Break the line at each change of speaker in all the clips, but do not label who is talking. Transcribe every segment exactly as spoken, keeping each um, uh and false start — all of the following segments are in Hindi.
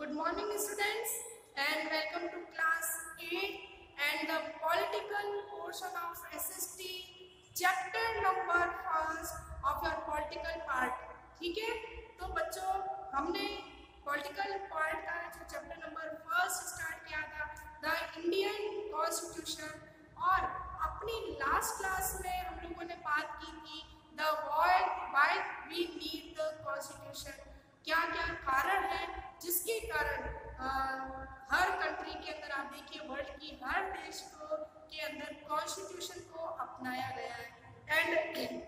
Good morning students and welcome to class eight and the political portion of S S T chapter number first of your political part। ठीक है, तो बच्चों हमने political part का जो chapter number first start किया था the Indian Constitution, और अपनी last class में हम लोगों ने बात की थी the why why we need the Constitution, क्या क्या कारण है जिसके कारण आ, हर कंट्री के अंदर आप देखिए वर्ल्ड की हर देश को के अंदर कॉन्स्टिट्यूशन को अपनाया गया है। And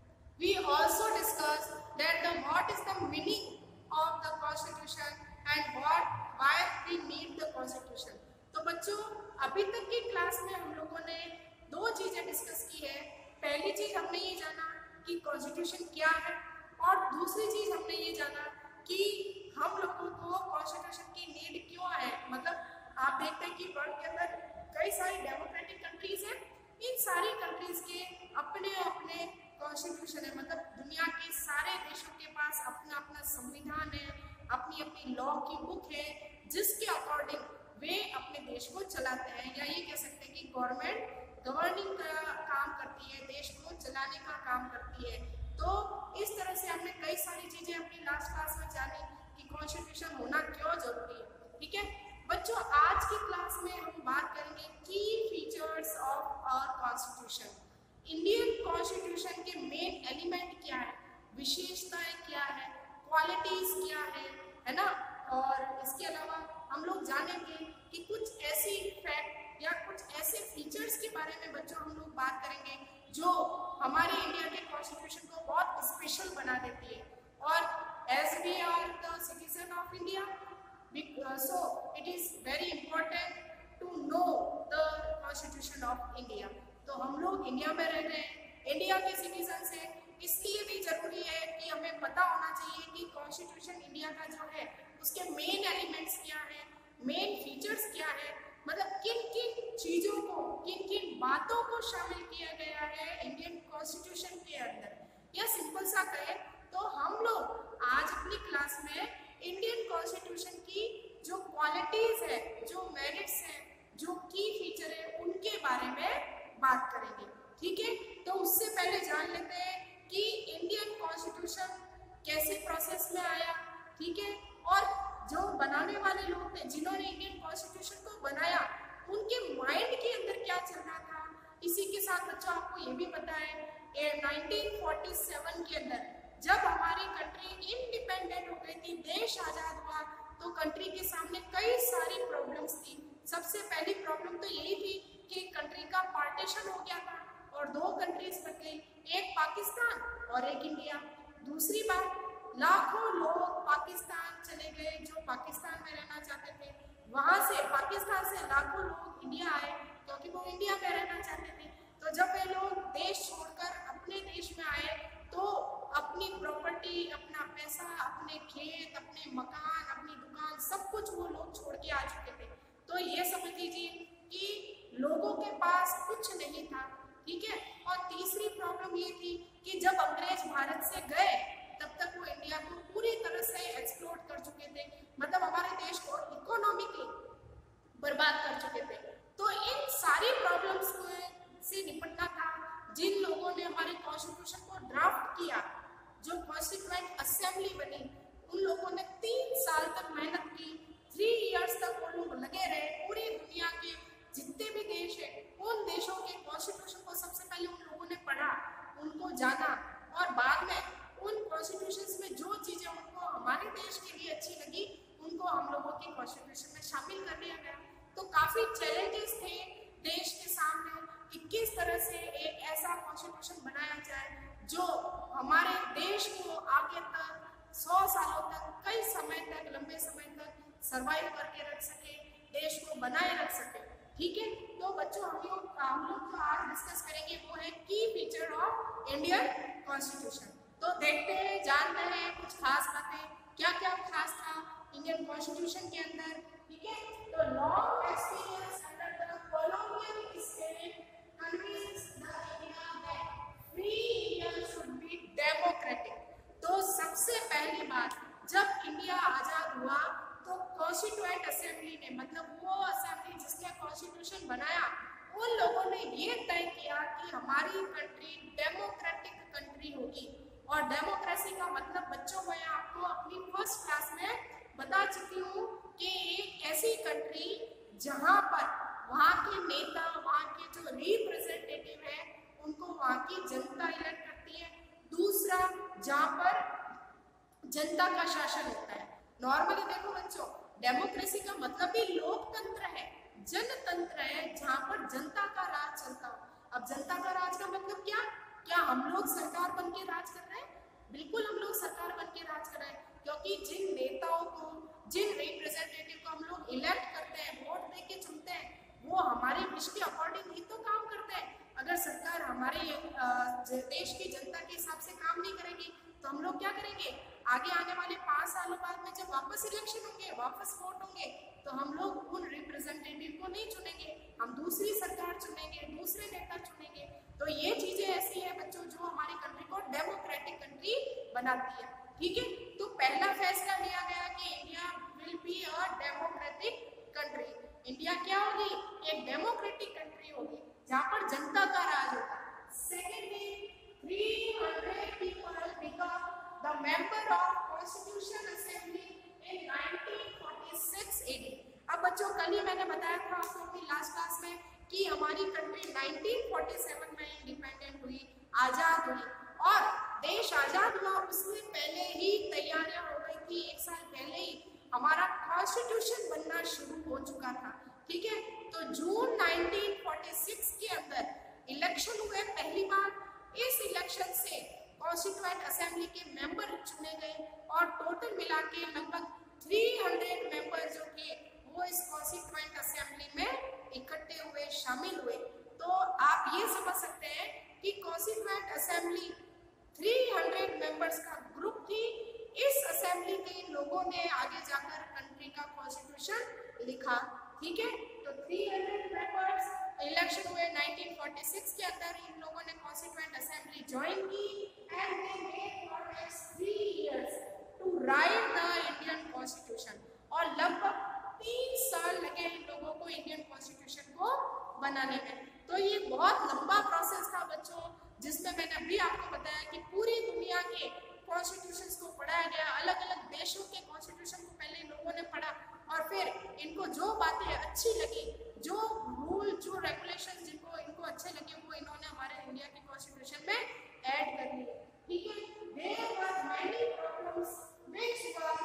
we also discuss that the what is the meaning of the constitution and what why we need the constitution. तो बच्चों अभी तक की क्लास में हम लोगों ने दो चीजें डिस्कस की है। पहली चीज हमने ये जाना कि कॉन्स्टिट्यूशन क्या है, और दूसरी चीज हमने ये जाना कि हम लोगों को कॉन्स्टिट्यूशन की नीड क्यों है। मतलब आप देखते हैं कि वर्ल्ड के अंदर कई सारी डेमोक्रेटिक कंट्रीज हैं, इन सारी कंट्रीज के अपने अपने कॉन्स्टिट्यूशन है। मतलब दुनिया के सारे देशों के पास अपना अपना संविधान है, अपनी अपनी लॉ की बुक है जिसके अकॉर्डिंग वे अपने देश को चलाते हैं, या ये कह सकते हैं कि गवर्नमेंट गवर्निंग का काम करती है, देश को चलाने का काम करती है। तो इस तरह से हमने कई सारी चीजें अपनी लास्ट क्लास में जानी कि कॉन्स्टिट्यूशन होना क्यों जरूरी है। ठीक है बच्चों, आज की क्लास में हम बात करेंगे की features of our constitution. Indian constitution के मेन एलिमेंट क्या है, विशेषताएं क्या है, क्वालिटीज क्या है, है ना। और इसके अलावा हम लोग जानेंगे कि कुछ ऐसी फैक्ट या कुछ ऐसे फीचर्स के बारे में बच्चों हम लोग बात करेंगे जो हमारे इंडिया के कॉन्स्टिट्यूशन को बहुत स्पेशल बना देती है। और as we are the citizen of India, so it is very important to know the constitution of India. तो हम लोग इंडिया में रह रहे हैं, इंडिया के सिटीजन से, इसलिए भी जरूरी है कि हमें पता होना चाहिए कि कॉन्स्टिट्यूशन इंडिया का जो है उसके मेन एलिमेंट्स क्या है, मेन फीचर्स क्या है, मतलब किन किन चीजों को, किन किन बातों को शामिल किया गया है इंडियन कॉन्स्टिट्यूशन के अंदर। या सिंपल सा कहे तो हम लोग आज अपनी क्लास में इंडियन कॉन्स्टिट्यूशन की जो क्वालिटीज है, जो मेरिट्स है, जो की फीचर है, उनके बारे में बात करेंगे। ठीक है, तो उससे पहले जान लेते हैं कि इंडियन कॉन्स्टिट्यूशन कैसे प्रोसेस में आया। ठीक है, और जो बनाने वाले लोग थे, जिन्होंने इंडियन कॉन्स्टिट्यूशन को बनाया, उनके माइंड के अंदर क्या चल रहा था। इसी के साथ बच्चों आपको ये भी पता है नाइनटीन फोर्टी सेवन के अंदर जब हमारी कंट्री इंडिपेंडेंट हो गई थी, देश आजाद हुआ, तो कंट्री के सामने कई सारी प्रॉब्लम्स थी। सबसे पहली प्रॉब्लम तो यही थी कि कंट्री का पार्टीशन हो गया था और दो कंट्रीज बन गई, एक पाकिस्तान और एक इंडिया। दूसरी बात, लाखों लोग पाकिस्तान चले गए जो पाकिस्तान में रहना चाहते थे, वहां से पाकिस्तान से लाखों लोग इंडिया आए क्योंकि वो इंडिया में रहना चाहते थे। तो जब वे लोग देश छोड़कर अपने देश में आए तो अपनी प्रॉपर्टी, अपना पैसा, अपने खेत, अपने मकान, अपनी दुकान, सब कुछ वो लोग छोड़ के आ चुके थे। तो ये समझ लीजिए कि लोगों के पास कुछ नहीं था। ठीक है, और तीसरी प्रॉब्लम ये थी कि जब अंग्रेज भारत से गए तब तक वो इंडिया को पूरी तरह से एक्सप्लोर कर चुके थे, मतलब हमारे देश को इकोनॉमिकली बर्बाद कर चुके थे। तो इन सारी प्रॉब्लम्स से निपटना था। जिन लोगों ने हमारे कॉन्स्टिट्यूशन को ड्राफ्ट किया, जो कॉन्स्टिट्यूएंट असेंबली बनी, उन लोगों ने तीन साल तक मेहनत की, थ्री इयर्स तक वो लोग लगे रहे। पूरी दुनिया के जितने भी देश है, उन देशों के कॉन्स्टिट्यूशन को सबसे पहले उन लोगों ने पढ़ा, उनको जाना, और बाद में उन कॉन्स्टिट्यूशंस में जो चीजें उनको हमारे देश के लिए अच्छी लगी उनको हम लोगों के कॉन्स्टिट्यूशन में शामिल कर लिया गया। तो काफी चैलेंजेस थे देश के सामने कि किस तरह से एक ऐसा कॉन्स्टिट्यूशन बनाया जाए जो हमारे देश को आगे तक सौ सालों तक, कई समय तक, लंबे समय तक सर्वाइव करके रख सके, देश को बनाए रख सके। ठीक है, तो बच्चों हम लोग हम लोग तो आज डिस्कस करेंगे वो है की फीचर ऑफ इंडियन कॉन्स्टिट्यूशन। तो देखते हैं, जानते हैं कुछ खास बातें, क्या क्या खास था इंडियन कॉन्स्टिट्यूशन के अंदर। ठीक है, तो long experience under the colonial state convince the India that free India should be democratic. तो सबसे पहली बात, जब इंडिया आजाद हुआ तो कॉन्स्टिट्यूएंट असेंबली ने, मतलब वो असेंबली जिसने कॉन्स्टिट्यूशन बनाया, उन लोगों ने ये तय किया कि हमारी कंट्री डेमोक्रेटिक कंट्री होगी। और डेमोक्रेसी का मतलब बच्चों मैं आपको अपनी फर्स्ट क्लास में बता चुकी हूँ कि एक ऐसी कंट्री जहाँ पर वहाँ के नेता, वहाँ के जो रिप्रेजेंटेटिव है, उनको वहाँ की जनता इलेक्ट करती है। दूसरा, जहाँ पर जनता का शासन होता है। नॉर्मली देखो बच्चों, डेमोक्रेसी का मतलब भी लोकतंत्र है, जनतंत्र है, जहाँ पर जनता का राज चलता हो। अब जनता का राज का मतलब क्या? क्या हम लोग सरकार बन के राज कर रहे हैं? बिल्कुल हम लोग सरकार बन के राज कर रहे हैं, क्योंकि जिन नेताओं को, जिन रिप्रेजेंटेटिव को हम लोग इलेक्ट करते हैं, वोट दे के चुनते हैं, वो हमारे विश के अकॉर्डिंग ही तो काम करते हैं। अगर सरकार हमारे देश की जनता के हिसाब से काम नहीं करेगी तो हम लोग क्या करेंगे? आगे आने वाले पाँच सालों बाद में जब वापस इलेक्शन होंगे, वापस वोट होंगे, तो हम लोग उन रिप्रेजेंटेटिव को नहीं चुनेंगे, हम दूसरी सरकार चुनेंगे, दूसरे नेता चुनेंगे। तो ये चीजें ऐसी है बच्चों जो हमारी कंट्री को डेमोक्रेटिक कंट्री बनाती है। ठीक है, तो पहला फैसला लिया गया कि India will be a democratic country. India क्या होगी? एक डेमोक्रेटिक कंट्री होगी जहाँ पर जनता का राज होगा। Secondly, three hundred people become the member of Constitution Assembly in nineteen forty-six A D। अब बच्चों कल ही मैंने बताया था आपको अपनी लास्ट क्लास में कि हमारी कंट्री नाइनटीन फोर्टी सेवन में इंडिपेंडेंट हुई, आजाद हुई। और देश आजाद हुआ उससे पहले ही तैयारियां हो गई थी, एक साल पहले ही हमारा कॉन्स्टिट्यूशन बनना शुरू हो चुका था। ठीक है, तो जून नाइनटीन फोर्टी सिक्स के अंदर इलेक्शन हुए पहली बार। इस इलेक्शन से कॉन्स्टिट्यूएंट असेंबली के मेंबर चुने गए और टोटल मिला के लगभग तीन सौ मेंबर जो थे वो इस कॉन्स्टिट्यूएंट असेंबली में इकट्ठे हुए, शामिल हुए। तो आप ये समझ सकते हैं कि कॉन्स्टिट्यूएंट असेंबली तीन सौ मेंबर्स का ग्रुप थी। इस असेंबली के लोगों ने आगे जाकर कंट्री का कॉन्स्टिट्यूशन लिखा। ठीक है, तो तीन सौ मेंबर्स इलेक्शन हुए नाइनटीन फोर्टी सिक्स के अंदर, इन लोगों ने कॉन्स्टिट्यूएंट असेंबली ज्वाइन की and they made for next three years to write the Indian constitution. और लगभग तीन साल लगे इन लोगों को इंडियन कॉन्स्टिट्यूशन को बनाने में। तो ये बहुत लंबा प्रोसेस था बच्चों, जिसमें मैंने अभी आपको बताया कि पूरी दुनिया के कॉन्स्टिट्यूशंस को पढ़ाया गया, अलग अलग देशों के कॉन्स्टिट्यूशन को पहले इन लोगों ने पढ़ा और फिर इनको जो बातें अच्छी लगी, जो रूल, जो रेगुलेशन जिनको इनको अच्छे लगे, वो इन्होंने हमारे इंडिया के कॉन्स्टिट्यूशन में ऐड कर लिए। ठीक है, there were many problems which were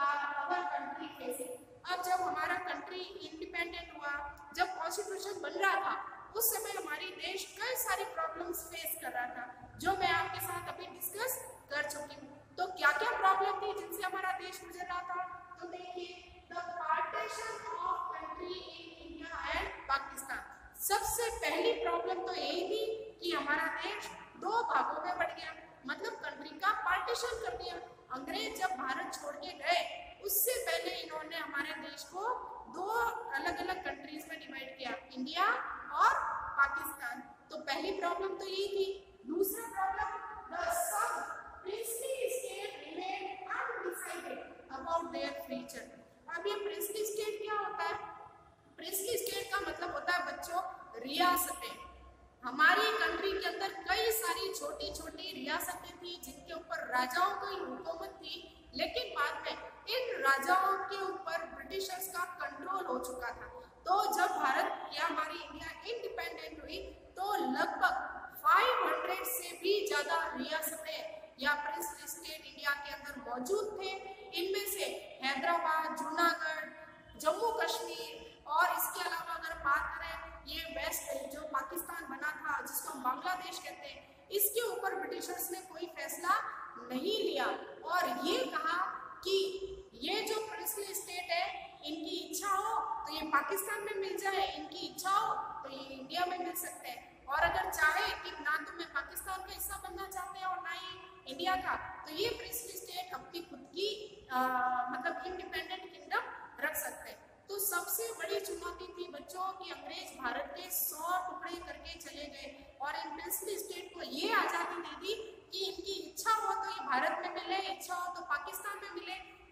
our country facing. अब जब हमारा कंट्री इंडिपेंडेंट हुआ, जब कॉन्स्टिट्यूशन बन रहा था, उस समय हमारी देश कई सारी प्रॉब्लम्स फेस कर रहा था, जो मैं आपके साथ अभी डिस्कस कर चुकी हूँ। तो क्या क्या प्रॉब्लम थी जिनसे हमारा देश गुजर रहा था? तो देखिए, the partition of country in India and Pakistan. सबसे पहली प्रॉब्लम तो यही थी कि हमारा देश दो भागों में बढ़ गया, मतलब कंट्री का पार्टीशन कर दिया। अंग्रेज जब भारत छोड़ के गए, उससे पहले इन्होंने हमारे देश को दो अलग अलग कंट्रीज में डिवाइड किया, इंडिया और पाकिस्तान। तो पहली प्रॉब्लम तो यही थी। दूसरा प्रॉब्लम, द सब princely state remain undecided about their future. अब ये प्रिंसली स्टेट क्या होता है? प्रिंसली स्टेट का मतलब होता है बच्चों रियासतें। हमारी कंट्री के अंदर कई सारी छोटी छोटी रियासतें थी जिनके ऊपर राजाओं की हुकूमत थी, लेकिन बाद में इन राजाओं के ऊपर ब्रिटिशर्स का कंट्रोल हो चुका था। तो जब भारत या हमारी इंडिया इंडिपेंडेंट हुई तो लगभग पाँच सौ से भी ज्यादा रियासतें या प्रिंसली स्टेट इंडिया के अंदर मौजूद थे। इनमें से हैदराबाद, जूनागढ़, जम्मू कश्मीर और इसके अलावा अगर बात करें ये वेस्ट जो पाकिस्तान बना था, जिसको हम बांग्लादेश कहते हैं, इसके ऊपर ब्रिटिशर्स ने कोई फैसला नहीं लिया और ये कहा कि ये जो प्रिंसली स्टेट है, इनकी इच्छा हो तो ये पाकिस्तान में मिल जाए, इनकी इच्छा हो तो ये इंडिया में मिल सकते हैं। और अगर चाहे कि ना तो मैं पाकिस्तान का हिस्सा बनना चाहते हैं और ना ही इंडिया का, तो ये प्रिंसली स्टेट अपनी खुद की आ, मतलब इंडिपेंडेंट किंगडम रख सकते हैं। तो सबसे बड़ी चुनौती थी बच्चों कि अंग्रेज भारत के सौ टुकड़े करके चले गए और इन प्रिंसली स्टेट को ये आज़ादी दे दी कि इनकी इच्छा हो तो ये भारत में मिले, इच्छा हो तो पाकिस्तान में मिले, और अगर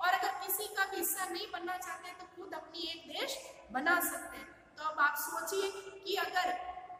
किसी का भी हिस्सा नहीं बनना चाहते तो खुद अपनी एक देश बना सकते हैं। तो अब आप सोचिए कि अगर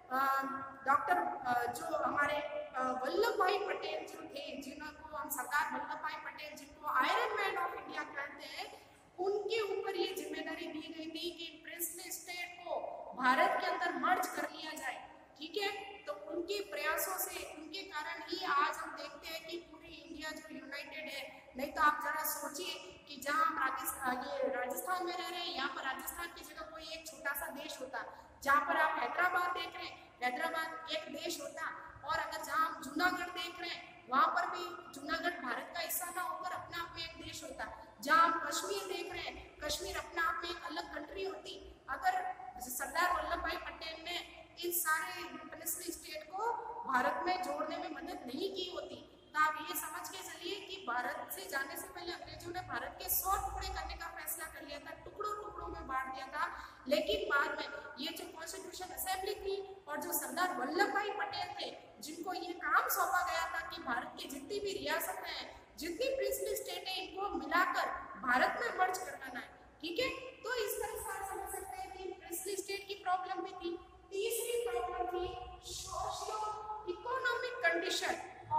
डॉक्टर जो हमारे वल्लभ भाई पटेल जो थे, जिनको हम सरदार वल्लभ भाई पटेल, जिनको आयरन मैन ऑफ इंडिया कहते हैं, उनके ऊपर ये जिम्मेदारी दी गई थी कि प्रिंसली स्टेट को भारत के अंदर मर्ज कर लिया जाए, ठीक है। तो उनके प्रयासों से, उनके कारण ही आज हम देखते हैं कि पूरी इंडिया जो यूनाइटेड है। नहीं तो आप जरा सोचिए कि जहाँ हम राजस्थान ये राजस्थान में रह रहे हैं, यहाँ पर राजस्थान की जगह कोई एक छोटा सा देश होता, जहाँ पर आप हैदराबाद देख रहे हैं, हैदराबाद एक देश होता, और अगर जहाँ हम जूनागढ़ देख रहे हैं, वहाँ पर भी जूनागढ़ भारत का हिस्सा ना होकर अपने आप में एक देश होता। जहाँ हम कश्मीर देख रहे हैं, कश्मीर अपने आप में एक अलग कंट्री होती। अगर सरदार वल्लभ भाई पटेल ने इन सारे प्रिंसली स्टेट को भारत में जोड़ने में मदद नहीं की होती, तो आप ये समझ के चलिए कि भारत से जाने से पहले अंग्रेजों ने भारत के सौ टुकड़े करने का फैसला कर लिया था, टुकड़ों टुकड़ों में बांट दिया था। लेकिन बाद में ये जो कॉन्स्टिट्यूशन असेंबली थी और जो सरदार वल्लभ भाई पटेल थे, जिनको ये काम सौंपा गया था कि भारत की जितनी भी रियासतें हैं, जितनी प्रिंसली स्टेट है, इनको मिलाकर भारत में मर्ज करवाना है, ठीक है। तो इस तरह से आप समझ सकते हैं कि प्रिंसली स्टेट की प्रॉब्लम भी थी। तीसरी प्रॉब्लम थी socio economic condition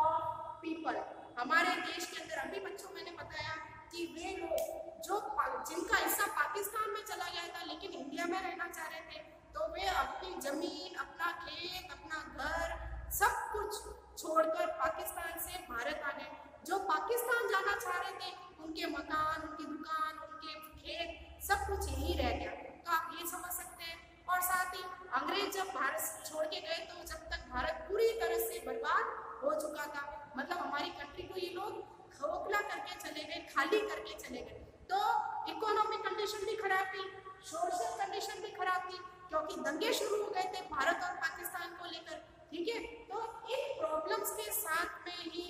of people. हमारे देश के अंदर अभी बच्चों मैंने बताया कि वे लोग जो जिनका हिस्सा पाकिस्तान में चला गया था लेकिन इंडिया में रहना चाह रहे थे, तो वे अपनी जमीन, अपना खेत, अपना घर सब कुछ छोड़कर पाकिस्तान से भारत आ गए। जो पाकिस्तान जाना चाह रहे थे, उनके मकान, उनकी दुकान, उनके खेत सब कुछ यही रह गया। तो आप ये समझ सकते हैं। और साथ ही अंग्रेज जब भारत छोड़ के गए तो जब तक भारत पूरी तरह से बर्बाद हो चुका था, मतलब हमारी कंट्री को ये लोग खोखला करके चले गए, खाली करके चले गए। तो इकोनॉमिक कंडीशन भी खराब थी, सोशल कंडीशन भी खराब थी, क्योंकि दंगे शुरू हो गए थे भारत और पाकिस्तान को लेकर, ठीक है। तो इन प्रॉब्लम्स के साथ में ही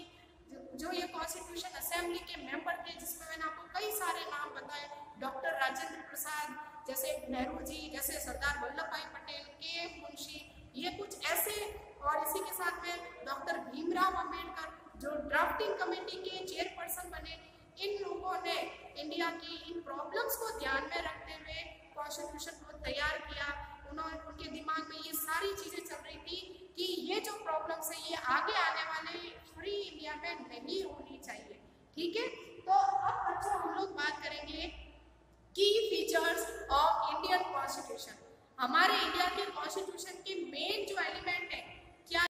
जो ये कॉन्स्टिट्यूशन असेंबली के मेंबर थे, जिसमें मैंने आपको कई सारे नाम बताए, डॉक्टर राजेंद्र प्रसाद जैसे, नेहरू जी जैसे, सरदार वल्लभ भाई पटेल, के मुंशी, ये कुछ ऐसे, और इसी के साथ में डॉक्टर भीमराव अंबेडकर जो ड्राफ्टिंग कमेटी के चेयरपर्सन बने। इन लोगों ने इंडिया की इन प्रॉब्लम्स को ध्यान में रखते हुए कॉन्स्टिट्यूशन को तैयार किया। उन्होंने, उनके दिमाग में ये सारी चीजें चल रही थी कि ये जो प्रॉब्लम्स है ये आगे आने वाले फ्री इंडिया में नहीं होनी चाहिए, ठीक है। तो अब बच्चों हम लोग बात करेंगे की फीचर्स ऑफ इंडियन कॉन्स्टिट्यूशन। हमारे इंडिया के कॉन्स्टिट्यूशन के मेन जो एलिमेंट है क्या।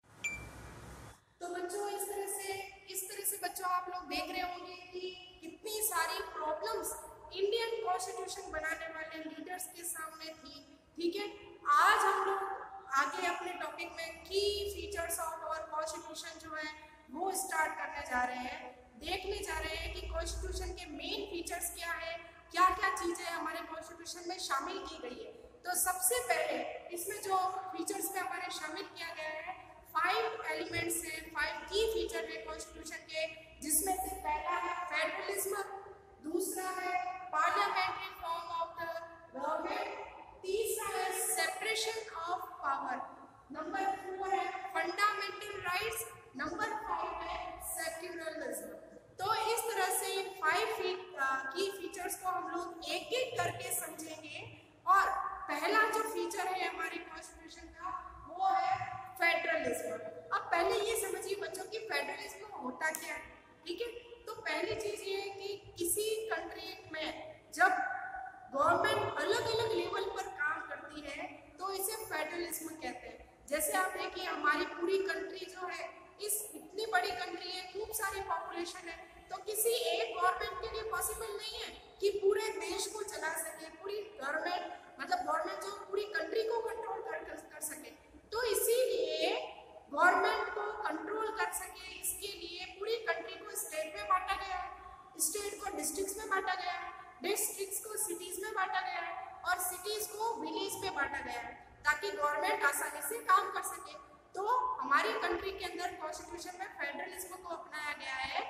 तो बच्चों इस तरह से इस तरह से बच्चों आप लोग देख रहे होंगे कि कितनी सारी प्रॉब्लम्स इंडियन कॉन्स्टिट्यूशन बनाने वाले लीडर्स के सामने थी, ठीक है। आज हम लोग आगे अपने टॉपिक में की फीचर्स ऑफ आवर कॉन्स्टिट्यूशन जो है वो स्टार्ट करने जा रहे हैं, देखने जा रहे हैं कि कॉन्स्टिट्यूशन के मेन फीचर्स क्या है, क्या क्या चीजें हमारे कॉन्स्टिट्यूशन में शामिल की गई है। तो सबसे पहले इसमें जो फीचर्स में हमारे शामिल किया गया है, फाइव एलिमेंट्स है, फाइव की फीचर है कॉन्स्टिट्यूशन के, जिसमें से पहला है फेडरलिज्म, दूसरा है parliamentary form of the government, तीसरा है separation of power, number four है फंडामेंटल राइट्स, नंबर फाइव है सेक्युलरिज्म। तो इस तरह से फाइव की फीचर्स को हम लोग एक एक करके समझेंगे। और पहला जो फीचर है हमारे कॉन्स्टिट्यूशन का वो है फेडरलिज्म। अब पहले ये समझिए बच्चों की फेडरलिज्म होता क्या है, ठीक है। तो पहली चीज ये है कि किसी कंट्री में जब गवर्नमेंट अलग अलग लेवल पर काम करती है तो इसे फेडरलिज्म कहते हैं। जैसे आप देखिए हमारी पूरी कंट्री जो है, इस इतनी बड़ी कंट्री है, खूब सारी पॉपुलेशन है, तो किसी एक गवर्नमेंट के लिए पॉसिबल नहीं है कि पूरे देश को चला सके, पूरी गवर्नमेंट मतलब गवर्नमेंट जो पूरी कंट्री को कंट्रोल कर, कर, कर सके। तो इसीलिए गवर्नमेंट को कंट्रोल कर सके, इसके लिए पूरी कंट्री को स्टेट में बांटा गया है, स्टेट को डिस्ट्रिक्ट्स में बांटा गया है, डिस्ट्रिक्ट्स को सिटीज में बांटा गया है, और सिटीज को विलेज में बांटा गया है, ताकि गवर्नमेंट आसानी से काम कर सके। तो हमारी कंट्री के अंदर कॉन्स्टिट्यूशन में फेडरलिज्म को अपनाया गया है,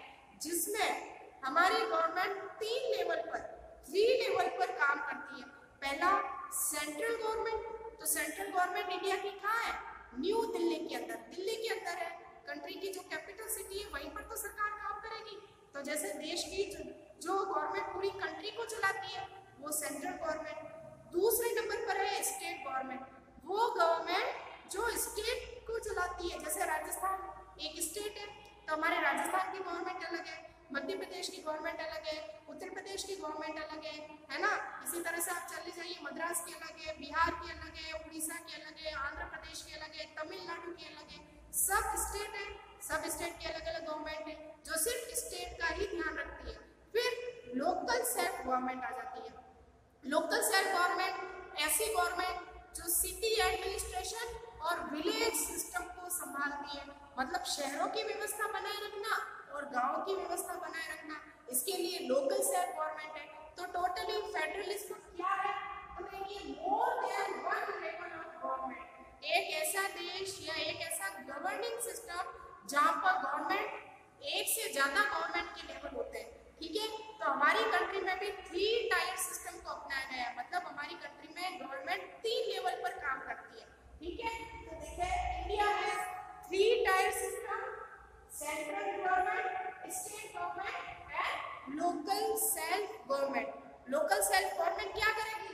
जिसमें हमारी गवर्नमेंट तीन लेवल पर, थ्री लेवल पर काम करती है। पहला सेंट्रल गवर्नमेंट, तो सेंट्रल गवर्नमेंट इंडिया की कहाँ है, न्यू दिल्ली के अंदर, दिल्ली के अंदर है, कंट्री की जो कैपिटल सिटी है वहीं पर तो सरकार काम करेगी। तो जैसे देश की जो, जो गवर्नमेंट पूरी कंट्री चलाती है? वो सेंट्रल गवर्नमेंट। दूसरे नंबर पर है स्टेट गवर्नमेंट, वो गवर्नमेंट जो स्टेट को चलाती है। जैसे राजस्थान एक स्टेट है, तो हमारे राजस्थान की गवर्नमेंट अलग है, मध्य प्रदेश की गवर्नमेंट अलग है, उत्तर प्रदेश की गवर्नमेंट अलग है, है ना। इसी तरह से आप चले जाइए, मद्रास की अलग है, बिहार की अलग है, उड़ीसा की अलग है, आंध्र प्रदेश की अलग है, तमिलनाडु की अलग है। सब स्टेट है, सब स्टेट की अलग अलग गवर्नमेंट है जो सिर्फ स्टेट का ही ध्यान रखती है। फिर लोकल सेल्फ गवर्नमेंट आ जाती है। लोकल सेल्फ गवर्नमेंट ऐसी गवर्नमेंट जो सिटी एडमिनिस्ट्रेशन और विलेज सिस्टम को संभालती है, मतलब शहरों की व्यवस्था बनाए रखना और गांव की व्यवस्था बनाए रखना, इसके लिए लोकल सेल्फ गवर्नमेंट है। तो टोटली फेडरलिज्म क्या है? तो देखिए, more than one level of government, एक ऐसा देश या एक ऐसा गवर्निंग सिस्टम जहां पर गवर्नमेंट एक से ज्यादा गवर्नमेंट के लेवल होते हैं। ठीक है, तो हमारी कंट्री में भी थ्री टायर सिस्टम को अपनाया गया है, मतलब हमारी कंट्री में गवर्नमेंट तीन लेवल पर काम करती है। ठीक है, तो देखिए इंडिया है three tier system, central government, state government and local self government. Local self government क्या करेगी?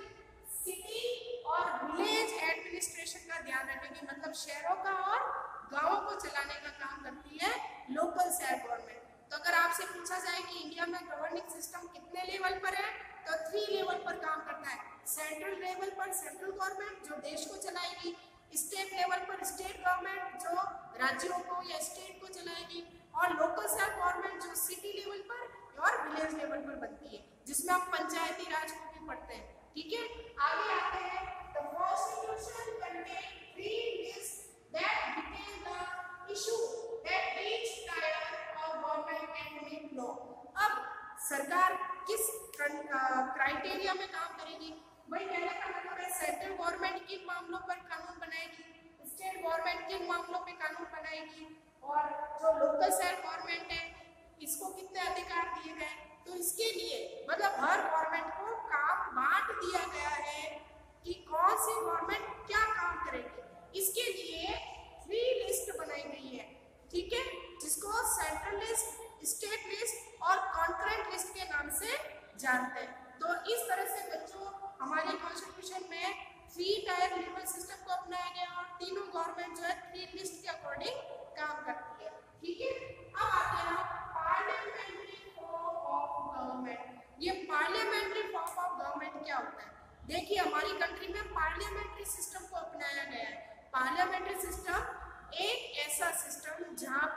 सिटी और विलेज एडमिनिस्ट्रेशन का ध्यान रखेगी, मतलब शहरों का और गांवों को चलाने का काम करती है लोकल सेल्फ गवर्नमेंट। तो अगर आपसे पूछा जाए कि इंडिया में गवर्निंग सिस्टम कितने लेवल पर है, तो थ्री लेवल पर काम करता है। सेंट्रल लेवल पर सेंट्रल गवर्नमेंट जो देश को चलाएगी, स्टेट लेवल पर स्टेट गवर्नमेंट जो राज्यों को या स्टेट को चलाएगी, और लोकल सेल्फ गवर्नमेंट जो सिटी लेवल पर और विलेज लेवल पर बनती है, जिसमें हम पंचायती राज को भी पढ़ते हैं। ठीक है, आगे आते हैं। The constitution contain three lists that detail the issue that each tier of government can make law. अब सरकार किस क्राइटेरिया में काम करेगी? वही कहने का मतलब है, सेंट्रल गवर्नमेंट किन मामलों पर कानून बनाएगी, स्टेट गवर्नमेंट किन मामलों पे कानून बनाएगी, और जो लोकल सेल्फ गवर्नमेंट है इसको कितने अधिकार दिए गए। तो इसके लिए मतलब हर गवर्नमेंट को काम बांट दिया गया है कि कौन सी गवर्नमेंट क्या काम करेगी। इसके लिए थ्री लिस्ट बनाई गई है। ठीक है, जिसको सेंट्रल लिस्ट, स्टेट लिस्ट और कॉन्करेंट लिस्ट के नाम से जानते हैं। तो इस तरह से बच्चों हमारे कॉन्स्टिट्यूशन में थ्री टायर लेवल सिस्टम को अपनाया गया और तीनों गवर्नमेंट जो है थ्री लिस्ट के अकॉर्डिंग काम करती है। ठीक है, अब आते हैं पार्लियामेंट्री फॉर्म ऑफ गवर्नमेंट। ये पार्लियामेंट्री फॉर्म ऑफ गवर्नमेंट क्या होता है? देखिए, हमारी कंट्री में पार्लियामेंट्री सिस्टम को अपनाया गया है। पार्लियामेंट्री सिस्टम एक ऐसा सिस्टम जहां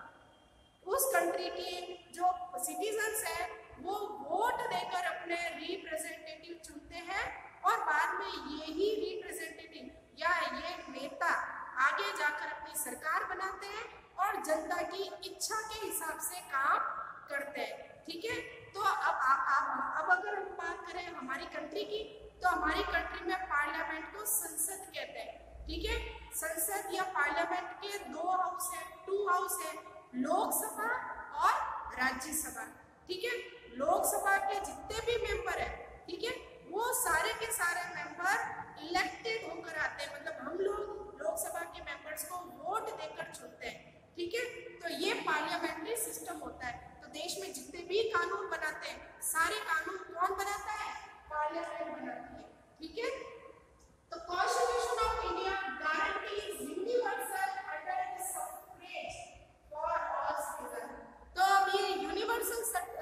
पर उस कंट्री के जो सिटीजन्स हैं वो वोट देकर अपने रिप्रेजेंटेटिव चुनते हैं, और बाद में यही रिप्रेजेंटेटिव या ये नेता आगे जाकर अपनी सरकार बनाते हैं और जनता की इच्छा के हिसाब से काम करते हैं। ठीक है, तो अब अब अब अगर हम बात करें हमारी कंट्री की, तो हमारी कंट्री में पार्लियामेंट को संसद कहते हैं। ठीक है, संसद या पार्लियामेंट के दो हाउस है, टू हाउस है, लोकसभा और राज्यसभा। ठीक है, लोकसभा के जितने भी मेंबर है, ठीक है, वो सारे के सारे मेंबर इलेक्टेड होकर आते हैं, मतलब हम लोग लोकसभा के मेंबर्स को वोट देकर चुनते हैं। ठीक है, तो ये पार्लियामेंट्री सिस्टम होता है। तो देश में जितने भी कानून बनाते हैं, सारे कानून कौन बनाता है? पार्लियामेंट बनाती है। ठीक है, तो constitution of India guarantees universal adult suffrage for all citizen. तो अब ये यूनिवर्सल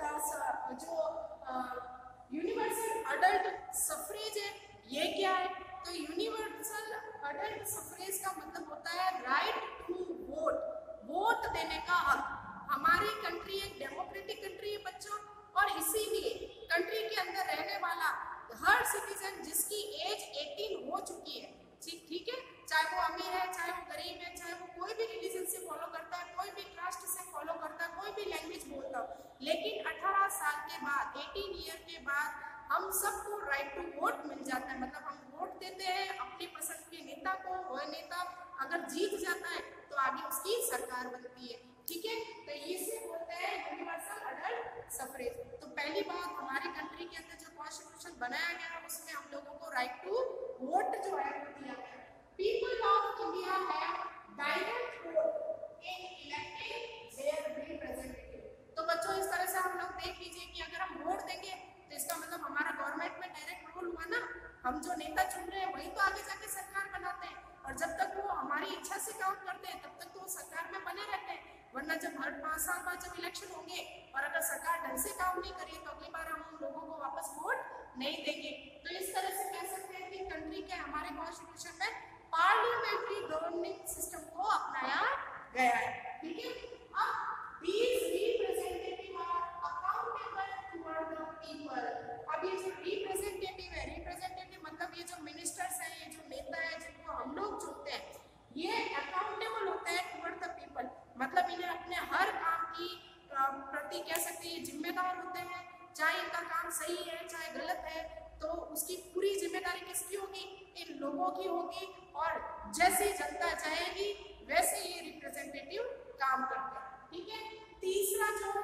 जो यूनिवर्सल अडल्ट सफरेज है, ये क्या है? तो यूनिवर्सल अडल्ट सफरेज का मतलब होता है राइट टू वोट, वोट देने का हक। हमारी कंट्री एक डेमोक्रेटिक कंट्री है बच्चों, और इसीलिए कंट्री के अंदर रहने वाला हर सिटीजन जिसकी एज अठारह हो चुकी है, ठीक है, चाहे वो अमीर है, चाहे वो गरीब है, चाहे वो कोई भी रिलीजन से फॉलो करता है, कोई भी कास्ट से फॉलो करता है, कोई भी लैंग्वेज बोलता हो, लेकिन अठारह साल के बाद, अठारह ईयर के बाद हम सबको राइट टू वोट मिल जाता है। मतलब हम वोट देते हैं अपनी पसंद के नेता को, वह नेता अगर जीत जाता है तो आगे उसकी सरकार बनती है। ठीक है, तो इसे बोलते हैं यूनिवर्सल अडल्ट सफरेज। तो पहली बात, हमारी कंट्री के अंदर जो कॉन्स्टिट्यूशन बनाया गया उसमें हम लोगों को राइट टू वोट जो है वो दिया गया। People of India have direct vote in electing their representative. तो बच्चों इस तरह से हम लोग देख लीजिए कि अगर हम वोट देंगे तो इसका मतलब हमारे नहीं देंगे। तो इस तरह से कह सकते हैं कि कंट्री के हमारे कॉन्स्टिट्यूशन में पार्लियामेंट्री गवर्निंग सिस्टम को अपनाया गया है। ठीक है, अब these representative are accountable toward the people। अब ये जो रिप्रेजेंटेटिव है, रिप्रेजेंटेटिव मतलब ये जो मिनिस्टर्स हैं, ये जो नेता है जिनको हम लोग चुनते हैं, ये अकाउंटेबल होते हैं टुवर्ड द पीपल, मतलब इन्हें अपने हर काम की प्रति कह सकते हैं जिम्मेदार होते हैं। चाहे इनका काम सही है चाहे गलत है, तो उसकी पूरी जिम्मेदारी किसकी होगी? इन लोगों की होगी, और जैसी जनता चाहेगी वैसे ये रिप्रेजेंटेटिव काम करते हैं। ठीक है, तीसरा जो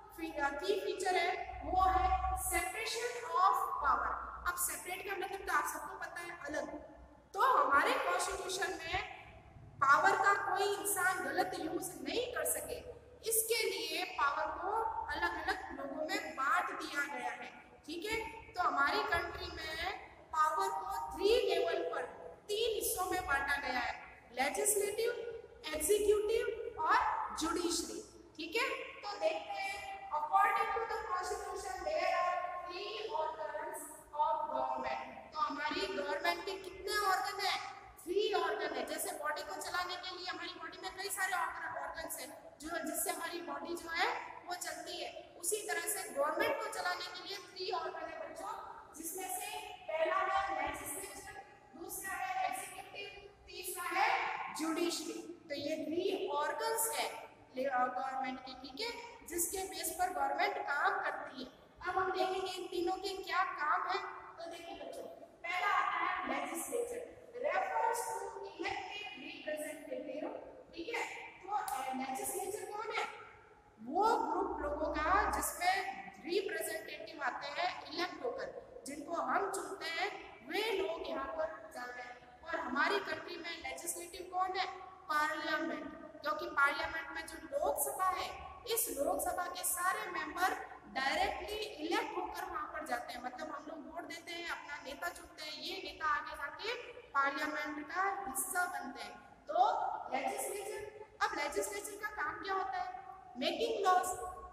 की फीचर है वो है सेपरेशन ऑफ पावर। अब सेपरेट का मतलब तो आप सबको पता है, अलग। तो हमारे कॉन्स्टिट्यूशन में पावर का कोई इंसान गलत यूज नहीं कर सके, इसके लिए पावर को अलग अलग लोगों में बांट दिया गया है। ठीक है, तो हमारी कंट्री में पावर को थ्री लेवल पर तीन हिस्सों में बांटा गया है, लेजिस्लेटिव, एग्जीक्यूटिव और जुडिशरी। ठीक है, तो देखते हैं according to the constitution there are three organs of government. तो हमारी गवर्नमेंट के कितने ऑर्गन है? थ्री ऑर्गन है। जैसे बॉडी को चलाने के लिए हमारी बॉडी में कई सारे ऑर्गन्स हैं जो जिससे हमारी बॉडी जो है वो चलती है, उसी तरह से गवर्नमेंट को चलाने के लिए थ्री ऑर्गन है बच्चों, जिसमें से पहला है लेजिस्लेचर, दूसरा है एग्जीक्यूटिव, तीसरा है जुडिशरी। तो ये थ्री ऑर्गन्स है गवर्नमेंट के। ठीक है, जिसके बेस पर गवर्नमेंट काम करती है। अब हम देखेंगे इन तीनों के क्या काम है। तो देखिए बच्चों, पहला आता है legislature, refers to elected representative. ठीक है, तो लेजिस्लेचर कौन है? वो ग्रुप लोगों का जिसमें रिप्रेजेंटेटिव आते हैं इलेक्ट होकर, जिनको हम चुनते हैं, वे लोग यहाँ पर जाते हैं। और हमारी कंट्री में लेजिस्लेटिव कौन है? पार्लियामेंट, क्योंकि पार्लियामेंट में जो लोकसभा है, इस लोकसभा के सारे मेंबर डायरेक्टली इलेक्ट होकर वहां पर जाते हैं, मतलब हम लोग वोट देते हैं, अपना नेता चुनते हैं, ये नेता आगे जाके पार्लियामेंट का हिस्सा बनते हैं। तो लेजिस्लेचर, अब लेजिस्लेचर का काम क्या होता है? मेकिंग लॉज,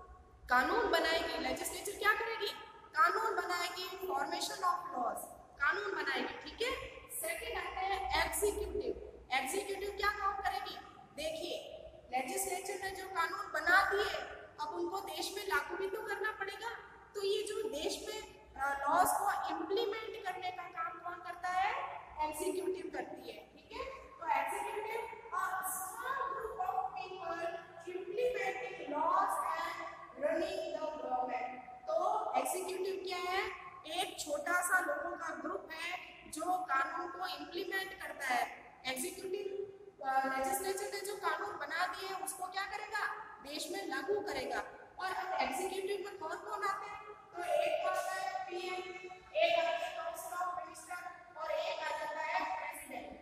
कानून बनाएगी। लेजिस्लेचर क्या करेगी? कानून बनाएगी, फॉर्मेशन ऑफ लॉज, कानून बनाएगी। ठीक है, सेकंड आते हैं एग्जीक्यूटिव। एग्जीक्यूटिव क्या काम करेगी? देखिए, लेजिस्लेचर ने जो कानून बना दिए, अब उनको देश में लागू भी तो करना पड़ेगा। तो ये जो देश में लॉज को इम्प्लीमेंट करने का काम कौन करता है? एग्जीक्यूटिव करती है। ठीक है, तो executive a small group of people implementing laws and running the government. तो एग्जीक्यूटिव क्या है? एक छोटा सा लोगों का ग्रुप है जो कानून को इम्प्लीमेंट करता है। एग्जीक्यूटिव लेजिस्लेचर ने जो कानून बना दिए उसको क्या करेगा? देश में लागू करेगा। और अब एग्जीक्यूटिव में कौन कौन आते हैं? तो एक आता है पीएम, एक आता है काउंसिल ऑफ मिनिस्टर और एक आ जाता है प्रेसिडेंट।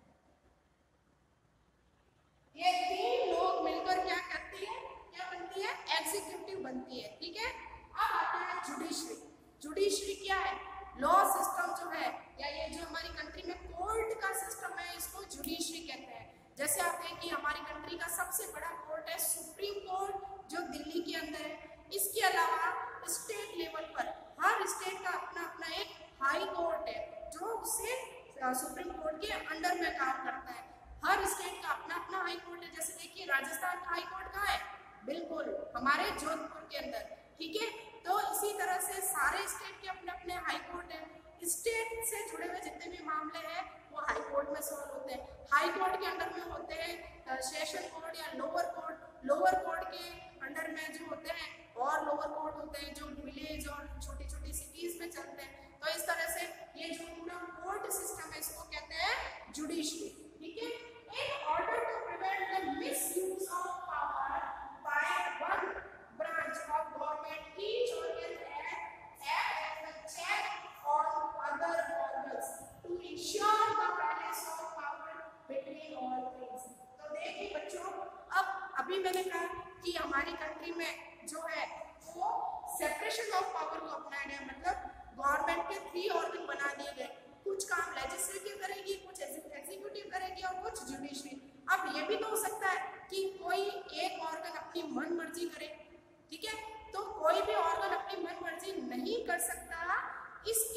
ये तीन लोग मिलकर क्या करती है? क्या बनती है? एग्जीक्यूटिव बनती है। ठीक है, अब आता है जुडिशरी। जुडिशरी क्या है? लॉ सिस्टम जो है, या ये जो हमारी कंट्री में कोर्ट का सिस्टम है, इसको जुडिशरी कहते हैं। जैसे आप देखिए, हमारी कंट्री का सबसे बड़ा कोर्ट है सुप्रीम कोर्ट, जो दिल्ली के अंदर है। इसके अलावा स्टेट लेवल पर हर स्टेट का अपना अपना एक हाई कोर्ट है, जो उससे सुप्रीम कोर्ट के अंडर में काम करता है। हर स्टेट का अपना अपना हाई कोर्ट है। जैसे देखिए, राजस्थान का हाई कोर्ट कहाँ है? बिल्कुल हमारे जोधपुर के अंदर। ठीक है, तो इसी तरह से सारे स्टेट के अपने अपने हाई कोर्ट हैं। स्टेट से जुड़े हुए जितने भी मामले हैं वो हाई कोर्ट में सॉल्व होते हैं। हाई कोर्ट के अंडर में होते हैं सेशन कोर्ट या लोअर कोर्ट। लोअर कोर्ट के अंडर में जो होते हैं और लोअर कोर्ट होते हैं जो विलेज और छोटी छोटी सिटीज में चलते हैं। तो इस तरह से ये जो पूरा कोर्ट सिस्टम है, इसको कहते हैं जुडिशरी। ठीक है, in order to prevent the misuse of power by one branch of government, each organ act as the check on other organs to ensure the balance of power between all things. तो देखिए बच्चों, अब अभी मैंने कहा कि हमारी कंट्री में जो है वो सेपरेशन ऑफ पावर को अपनाया गया, मतलब गवर्नमेंट के थ्री ऑर्गन बना दिए गए। कुछ काम लेजिस्लेटिव करेगी, कुछ एग्जीक्यूटिव करेगी और कुछ जुडिशरी। अब ये भी तो हो सकता है कि कोई एक ऑर्गन अपनी मन मर्जी करे। ठीक है, तो कोई भी ऑर्गन अपनी मन मर्जी नहीं कर सकता। इस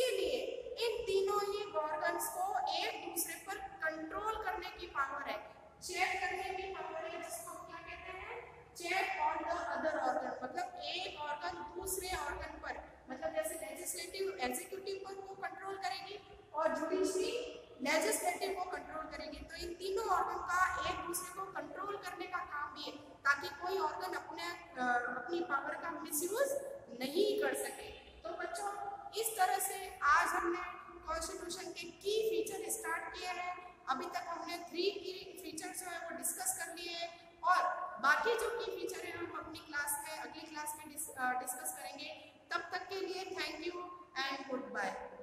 कंट्रोल करने की पावर है, चेक करने की पावर है, जिसको हम क्या कहते हैं, check on the other organ, मतलब एक ऑर्गन दूसरे ऑर्गन पर, मतलब जैसे लेजिस्लेटिव एग्जीक्यूटिव पर वो कंट्रोल करेगी और जुडिशरी लेजिस्लेटिव को कंट्रोल करेगी। तो इन तीनों ऑर्गन का एक दूसरे को कंट्रोल करने का काम भी है, ताकि कोई ऑर्गन अपने अपनी पावर का मिसयूज नहीं कर सके। तो बच्चों, इस तरह से आज हमने कॉन्स्टिट्यूशन के की फीचर स्टार्ट किए हैं। अभी तक हमने थ्री की फीचर जो है वो डिस्कस कर लिए हैं, और बाकी जो की फीचर है हम अपनी क्लास में, अगली क्लास में डिस्कस करेंगे। तब तक के लिए thank you and good bye.